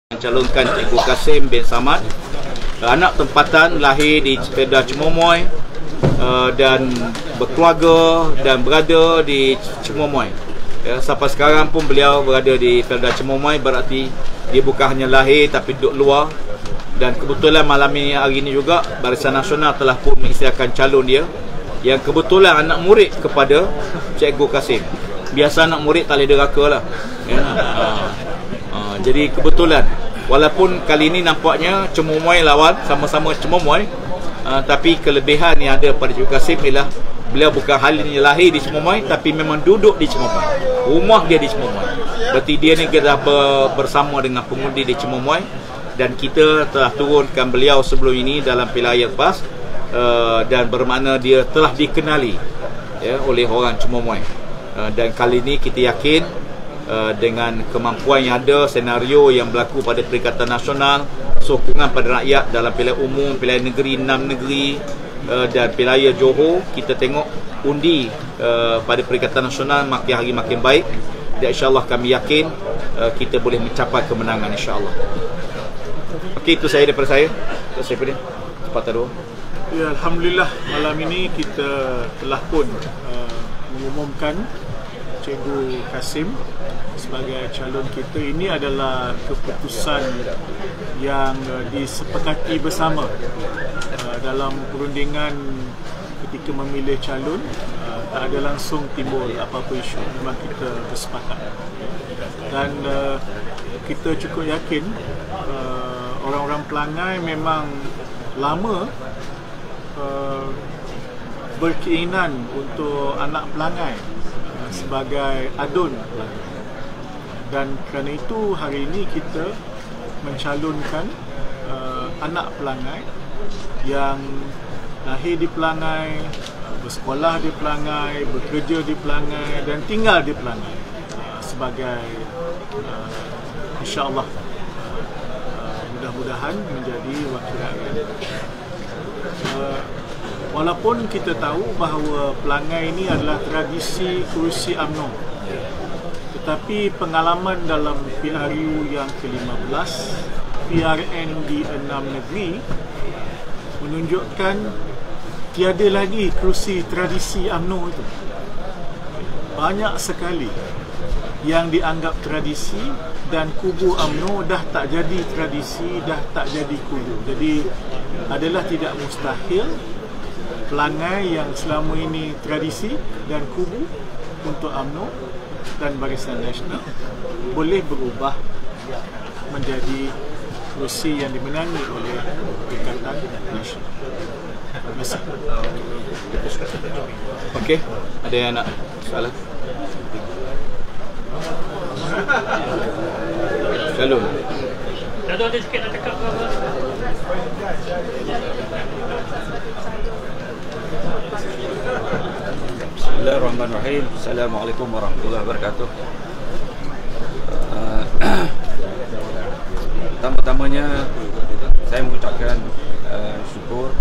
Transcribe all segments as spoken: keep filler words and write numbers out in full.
Calonkan Cikgu Kasim bin Samad, anak tempatan, lahir di Kedah Cemomoy uh, dan berkeluarga dan berada di Cemomoy. Ya, sampai sekarang pun beliau berada di Kedah Cemomoy, berarti dia bukan hanya lahir tapi duduk luar. Dan kebetulan malam ini, hari ini juga Barisan Nasional telah pun mengisytiharkan calon dia yang kebetulan anak murid kepada Cikgu Kasim. Biasa anak murid tak boleh deraka lah, ya. uh, uh, Jadi kebetulan, walaupun kali ini nampaknya Cemomoy lawan, sama-sama Cemomoy, uh, tapi kelebihan yang ada pada Cikgu Kasim ialah beliau bukan hanya lahir di Cemomoy, tapi memang duduk di Cemomoy. Rumah dia di Cemomoy. Berarti dia ni kita bersama dengan pengundi di Cemomoy. Dan kita telah turunkan beliau sebelum ini dalam pilihan PAS, uh, dan bermakna dia telah dikenali, ya, oleh orang Cemomoy. Uh, dan kali ini kita yakin uh, dengan kemampuan yang ada, senario yang berlaku pada Perikatan Nasional, sokongan pada rakyat dalam pilihan umum, pilihan negeri, enam negeri, uh, dan pilihan Johor, kita tengok undi uh, pada Perikatan Nasional makin hari makin baik. Dan insyaAllah kami yakin uh, kita boleh mencapai kemenangan, insyaAllah. Okey, itu saya daripada saya. Itu saya punya sepatah dua. Ya, Alhamdulillah, malam ini kita telah pun uh, mengumumkan Cikgu Kasim sebagai calon kita. Ini adalah keputusan yang uh, disepakati bersama uh, dalam perundingan ketika memilih calon. Uh, tak ada langsung timbul apa-apa isu, memang kita bersepakat. Dan uh, kita cukup yakin uh, orang-orang pelangai memang lama uh, berkeinginan untuk anak pelangai uh, sebagai adun. Dan kerana itu hari ini kita mencalonkan uh, anak pelangai yang lahir di Pelangai, uh, bersekolah di Pelangai, bekerja di Pelangai dan tinggal di Pelangai uh, sebagai uh, insya-Allah mudah-mudahan menjadi wakil rakyat. Uh, walaupun kita tahu bahawa Pelangai ini adalah tradisi kerusi U M N O, tetapi pengalaman dalam P R U yang ke lima belas, P R N di enam negeri menunjukkan tiada lagi kerusi tradisi U M N O itu. Banyak sekali yang dianggap tradisi dan kubu U M N O dah tak jadi tradisi, dah tak jadi kubu. Jadi adalah tidak mustahil Pelangai yang selama ini tradisi dan kubu untuk U M N O dan Barisan Nasional boleh berubah menjadi kerusi yang dimenangi oleh Perikatan Nasional. Terima kasih. Okey, ada yang nak soalan? Calon. Dato' ada sikit nak cakap apa? Bismillahirrahmanirrahim. Assalamualaikum warahmatullahi wabarakatuh. Uh, Pertama-tamanya saya mengucapkan uh, syukur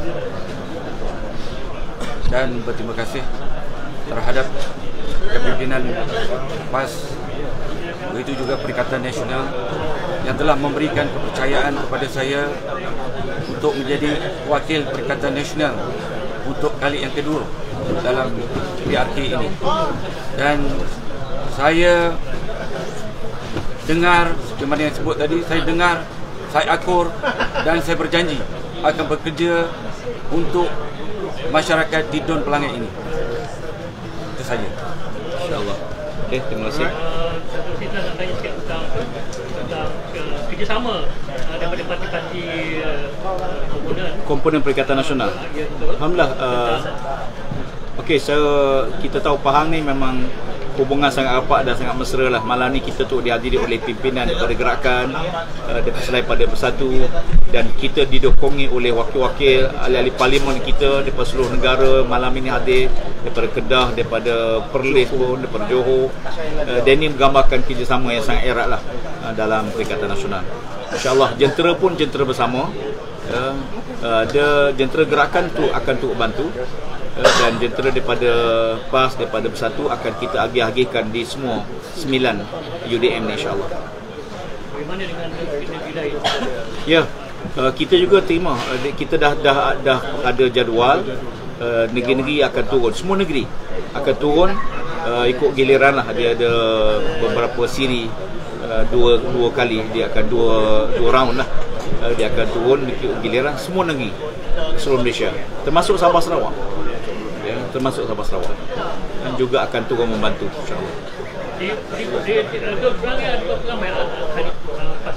dan berterima kasih terhadap kepimpinan PAS, begitu juga Perikatan Nasional yang telah memberikan kepercayaan kepada saya untuk menjadi wakil Perikatan Nasional untuk kali yang kedua dalam P R K ini. Dan saya dengar, seperti mana yang sebut tadi, saya dengar, saya akur dan saya berjanji akan bekerja untuk masyarakat di Dun Pelangai ini. Itu saja. InsyaAllah. Okey, terima kasih. Kita nak tanya sikit tentang tentang kerjasama daripada parti-parti komponen Komponen Perikatan Nasional. Ya, betul. Alhamdulillah. Uh, Okey, so kita tahu Pahang ni memang hubungan sangat rapat dan sangat mesra lah. Malam ni kita tu dihadiri oleh pimpinan daripada gerakan, uh, daripada Bersatu, dan kita didokongi oleh wakil-wakil ahli-ahli parlimen kita daripada seluruh negara. Malam ini hadir daripada Kedah, daripada Perlis pun, daripada Johor. Uh, dan ini menggambarkan kerjasama yang sangat erat lah uh, dalam Perikatan Nasional. InsyaAllah jentera pun jentera bersama. Uh, uh, dia jentera gerakan tu akan turut bantu. dan jentera daripada PAS, daripada Bersatu akan kita agih-agihkan di semua sembilan U D M ni, insyaAllah. bagaimana dengan negeri lain? Ya, uh, kita juga terima. Uh, kita dah dah dah ada jadual. Uh, negeri-negeri akan turun. Semua negeri akan turun uh, ikut giliran lah. Dia ada beberapa siri, uh, dua dua kali dia akan dua dua round lah. Uh, dia akan turun ikut giliran semua negeri seluruh Malaysia, termasuk Sabah Sarawak. Ya, termasuk Sabah Sarawak. Dan juga akan turun membantu, insya-Allah. Di di di dua perangai ada dua perangai ahli PAS.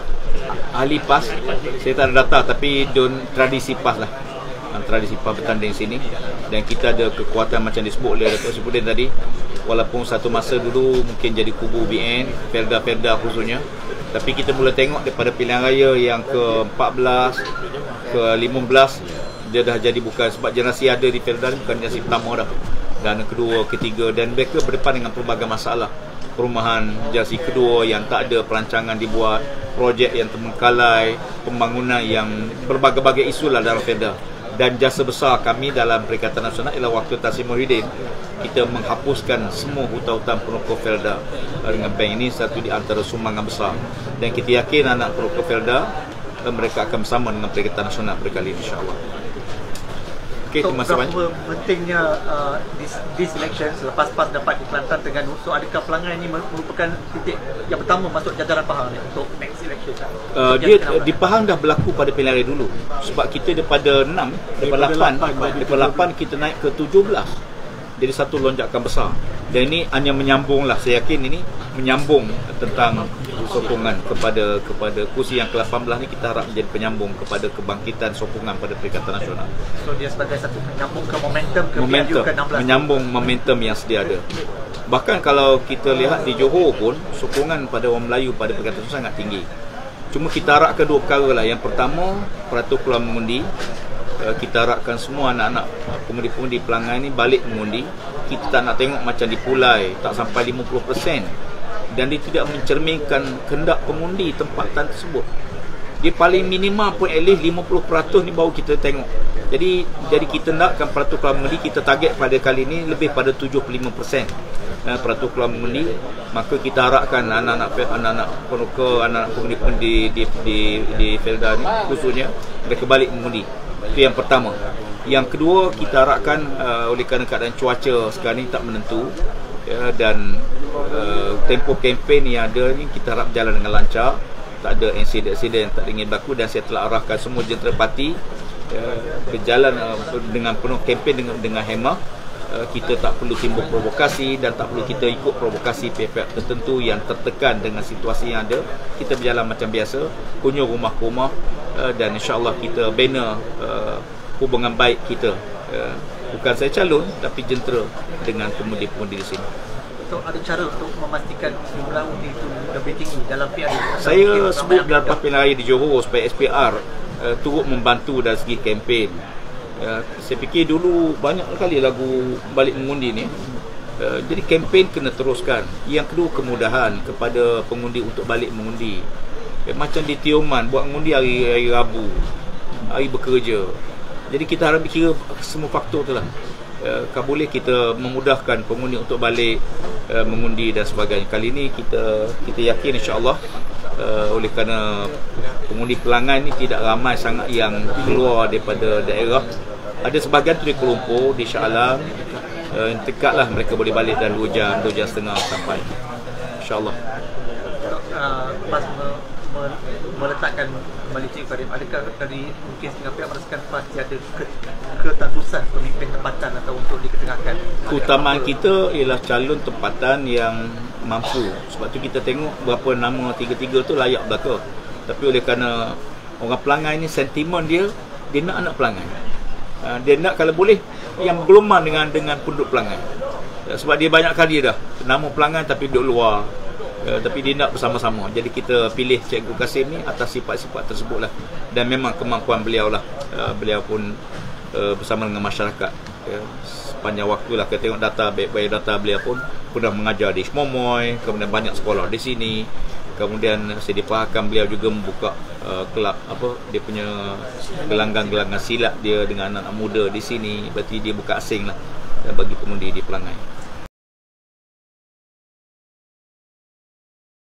Ahli PAS, saya tak ada data, tapi don tradisi PAS lah. Tradisi PAS bertanding sini, dan kita ada kekuatan macam disebut oleh Datuk Seri tadi. Walaupun satu masa dulu mungkin jadi kubu B N, Felda-Felda khususnya, tapi kita mula tengok daripada pilihan raya yang ke empat belas, ke lima belas, dia dah jadi bukan, sebab generasi ada di Felda ni bukan generasi pertama dah, dan kedua, ketiga, dan mereka berdepan dengan pelbagai masalah. Perumahan generasi kedua yang tak ada perancangan dibuat, projek yang terbengkalai, pembangunan yang berbagai-bagai isu lah dalam Felda. Dan jasa besar kami dalam Perikatan Nasional ialah waktu Tan Sri Muhyiddin, kita menghapuskan semua hutang-hutang penduduk Felda dengan bank. Ini satu di antara sumbangan besar, dan kita yakin anak penduduk Felda mereka akan bersama dengan Perikatan Nasional berkali ini, insya-Allah. Okey, terima kasih banyak. Berapa pentingnya uh, this, this election selepas PAS dapat di Kelantan Terengganu, so adakah Pelangai ini merupakan titik yang pertama masuk jajaran Pahang ni untuk next election? Uh, dia di Pahang dah berlaku pada pilihan raya dulu, sebab kita daripada enam, daripada lapan, daripada lapan kita naik ke tujuh belas. Jadi satu lonjakan besar. Dan ini hanya menyambung lah, saya yakin ini menyambung tentang sokongan kepada kepada kursi yang ke lapan belas ni. Kita harap menjadi penyambung kepada kebangkitan sokongan pada Perikatan Nasional. So dia sebagai satu menyambung ke momentum ke momentum, ke enam belas. Menyambung momentum yang sedia ada. Bahkan kalau kita lihat di Johor pun, sokongan pada orang Melayu pada Perikatan Nasional sangat tinggi. Cuma kita harapkan dua perkara lah. Yang pertama, peratus keluar mengundi. Kita harapkan semua anak-anak pengundi-pengundi Pelangai ni balik mengundi. Kita tak nak tengok macam di Pulai tak sampai lima puluh peratus, dan dia tidak mencerminkan kehendak pengundi tempatan tersebut. Dia paling minima pun at least lima puluh peratus ni baru kita tengok. Jadi jadi kita nakkan peratus keluar mengundi, kita target pada kali ni lebih pada tujuh puluh lima peratus peratus keluar mengundi. Maka kita harapkan anak-anak anak-anak penuka, anak-anak pengundi-pengundi di di di Felda ni khususnya mereka balik mengundi. Itu yang pertama. Yang kedua, kita harapkan uh, oleh kerana keadaan cuaca sekarang ni tak menentu, ya, dan uh, tempoh kempen yang ada ni kita harap berjalan dengan lancar, tak ada insiden-insiden, tak ingin berlaku. Dan saya telah arahkan semua jentera parti ya, berjalan uh, dengan penuh kempen dengan dengan hemah. Uh, kita tak perlu timbul provokasi, dan tak perlu kita ikut provokasi pihak-pihak tertentu yang tertekan dengan situasi yang ada. Kita berjalan macam biasa, kunjung rumah ke rumah, uh, dan insya-Allah kita bina uh, hubungan baik kita. Uh, bukan saya calon, tapi jentera dengan pemundi-pemundi di sini. So ada cara untuk memastikan jumlah undi itu lebih tinggi dalam P R? Saya sebut dalam pilihan raya di Johor supaya S P R uh, turut membantu dari segi kempen. Uh, saya fikir dulu banyak kali lagu balik mengundi ni. Uh, jadi kempen kena teruskan. Yang kedua, kemudahan kepada pengundi untuk balik mengundi. Uh, macam di Tioman buat mengundi hari, hari Rabu, hari bekerja. Jadi kita harap kira semua faktor tu lah. Uh, kalau boleh kita memudahkan pengundi untuk balik uh, mengundi dan sebagainya. Kali ni kita kita yakin insya-Allah uh, oleh kerana pengundi Pelangai ni tidak ramai sangat yang keluar daripada daerah. Ada sebahagian tu di Kuala Lumpur, di Shah Alam. Uh, dekatlah mereka boleh balik dalam dua jam, dua jam setengah sampai. Insya-Allah. Uh, pas me, me, meletakkan kembali Cik Karim, adakah dari mungkin setengah pihak merasakan PAS tiada ke, ketadusan pemimpin tempatan atau untuk diketengahkan? Keutamaan kita ialah calon tempatan yang mampu. Sebab tu kita tengok berapa nama tiga-tiga tu layak belaka. Tapi oleh kerana orang Pelangai ni sentimen dia, dia nak anak Pelangai. Uh, dia nak kalau boleh yang berlumah dengan dengan penduduk Pelangai. Uh, sebab dia banyak kali dah nama Pelangai tapi duduk luar. Uh, tapi dia nak bersama-sama. Jadi kita pilih Cikgu Kasim ni atas sifat-sifat tersebut lah. Dan memang kemampuan beliau lah. Uh, beliau pun uh, bersama dengan masyarakat. Uh, sepanjang waktu lah kita tengok data, baik-baik data beliau pun pernah mengajar di Semomoy, kemudian banyak sekolah di sini. Kemudian saya difahamkan beliau juga membuka uh, kelab apa dia punya gelanggang-gelanggang silat dia dengan anak-anak muda di sini. Berarti dia bukan asing lah bagi pengundi di Pelangai.